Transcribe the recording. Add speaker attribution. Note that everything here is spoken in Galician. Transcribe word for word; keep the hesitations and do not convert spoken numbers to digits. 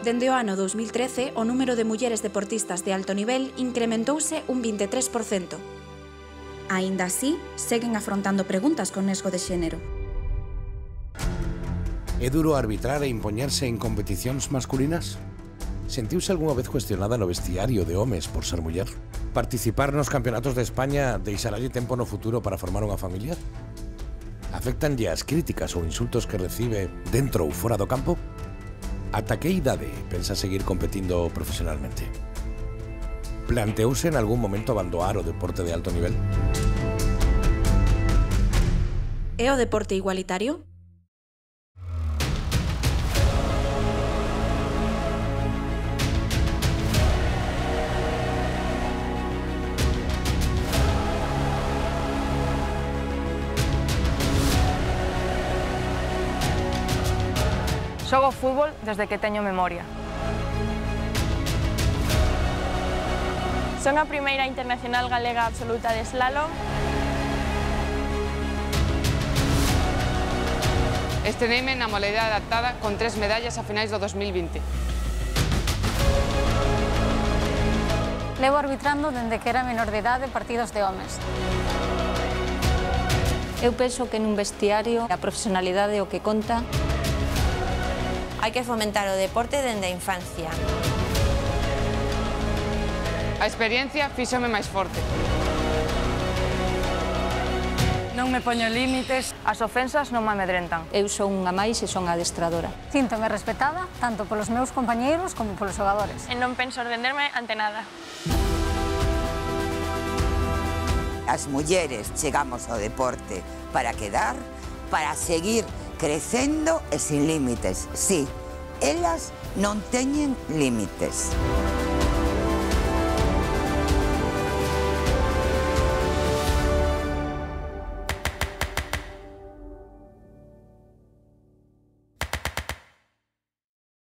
Speaker 1: Dende o ano dous mil trece, o número de mulleres deportistas de alto nivel incrementouse un vinte e tres por cento. Aínda así, seguen afrontando preguntas con nesgo de xénero.
Speaker 2: É duro arbitrar e impoñerse en competicións masculinas? Sentiuse algunha vez cuestionada no vestiario de homes por ser muller? Participar nos campeonatos de España deixaralle tempo no futuro para formar unha familia? Afectanlle as críticas ou insultos que recibe dentro ou fora do campo? Ata que idade pensa seguir competindo profesionalmente? Planteouse en algún momento abandonar o deporte de alto nivel?
Speaker 1: É o deporte igualitario?
Speaker 3: Xogo fútbol desde que teño memoria. Son a primeira internacional galega absoluta de slalom.
Speaker 4: Estreneime na modalidade adaptada con tres medallas a finais do dos mil vinte.
Speaker 5: Levo arbitrando dende que era menor de idade partidos de homes.
Speaker 6: Eu penso que nun vestiario a profesionalidade é o que conta.
Speaker 7: Hai que fomentar o deporte dende a infancia.
Speaker 4: A experiencia fíxome máis forte.
Speaker 3: Non me poño límites. As ofensas non me amedrentan.
Speaker 6: Eu son unha máis e son adestradora.
Speaker 5: Síntome respetada tanto polos meus compañeiros como polos xogadores.
Speaker 3: E non penso renderme ante nada.
Speaker 8: As mulleres chegamos ao deporte para quedar, para seguir crecendo e sin límites. Sí, elas non teñen límites.